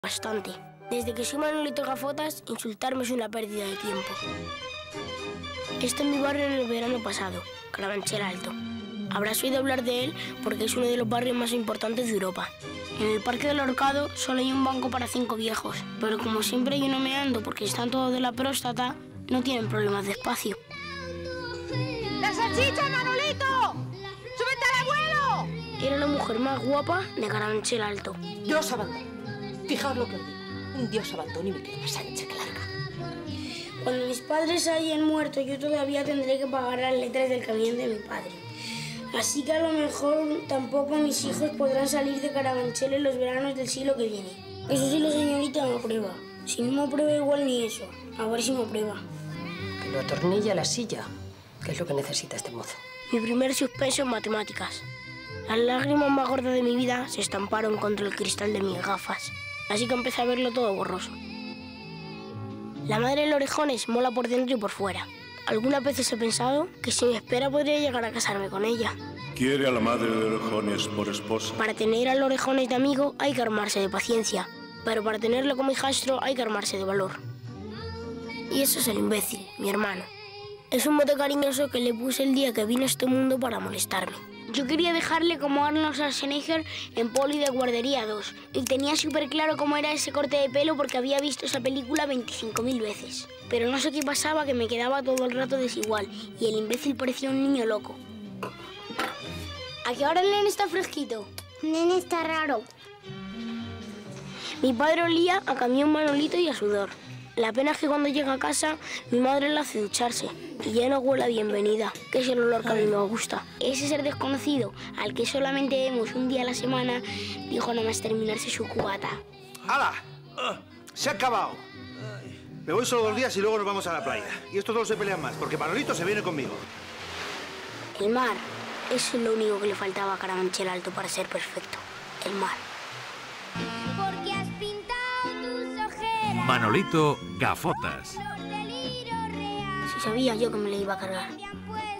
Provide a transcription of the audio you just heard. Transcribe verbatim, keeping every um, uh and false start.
Bastante. Desde que soy Manolito Gafotas, insultarme es una pérdida de tiempo. Este es mi barrio en el verano pasado, Carabanchel Alto. Habrás oído hablar de él porque es uno de los barrios más importantes de Europa. En el Parque del Ahorcado solo hay un banco para cinco viejos, pero como siempre hay uno meando porque están todos de la próstata, no tienen problemas de espacio. ¡La salchicha, Manolito! ¡Súbete al abuelo! Era la mujer más guapa de Carabanchel Alto. Dios abandone. Fijaos lo que os digo. Un Dios abandone y me quedo más ancha que larga. Cuando mis padres hayan muerto, yo todavía tendré que pagar las letras del camión de mi padre. Así que a lo mejor tampoco mis hijos podrán salir de Carabanchel en los veranos del siglo que viene. Eso sí, la señorita me aprueba. Si no me aprueba, igual ni eso. A ver si me aprueba. Que lo atornilla a la silla, que es lo que necesita este mozo. Mi primer suspenso en matemáticas. Las lágrimas más gordas de mi vida se estamparon contra el cristal de mis gafas. Así que empecé a verlo todo borroso. La madre de Orejones mola por dentro y por fuera. Algunas veces he pensado que si me espera podría llegar a casarme con ella. Quiere a la madre de Orejones por esposa. Para tener a Orejones de amigo hay que armarse de paciencia, pero para tenerlo como hijastro hay que armarse de valor. Y eso es el imbécil, mi hermano. Es un mote cariñoso que le puse el día que vino a este mundo para molestarme. Yo quería dejarle como Arnold Schwarzenegger en Poli de Guardería dos. Y tenía súper claro cómo era ese corte de pelo porque había visto esa película veinticinco mil veces. Pero no sé qué pasaba, que me quedaba todo el rato desigual. Y el imbécil parecía un niño loco. ¿A qué hora el nene está fresquito? El nene está raro. Mi padre olía a camión Manolito y a sudor. La pena es que cuando llega a casa, mi madre la hace ducharse y ya no huele a bienvenida, que es el olor que a mí me gusta. Ese ser desconocido, al que solamente vemos un día a la semana, dijo nada más terminarse su cubata. ¡Hala! ¡Se ha acabado! Me voy solo dos días y luego nos vamos a la playa. Y estos dos se pelean más, porque Manolito se viene conmigo. El mar, eso es lo único que le faltaba a Carabanchel Alto para ser perfecto. El mar. Porque has pintado tus ojeras. Manolito Gafotas. Si sabía yo que me le iba a cargar.